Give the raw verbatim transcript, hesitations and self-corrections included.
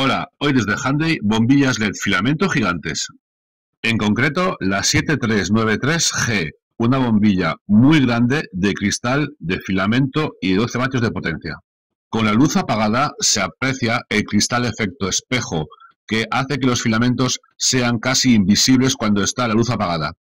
Hola, hoy desde Hyundai, bombillas L E D filamento gigantes. En concreto, la siete tres nueve tres G, una bombilla muy grande de cristal de filamento y doce vatios de potencia. Con la luz apagada se aprecia el cristal efecto espejo, que hace que los filamentos sean casi invisibles cuando está la luz apagada.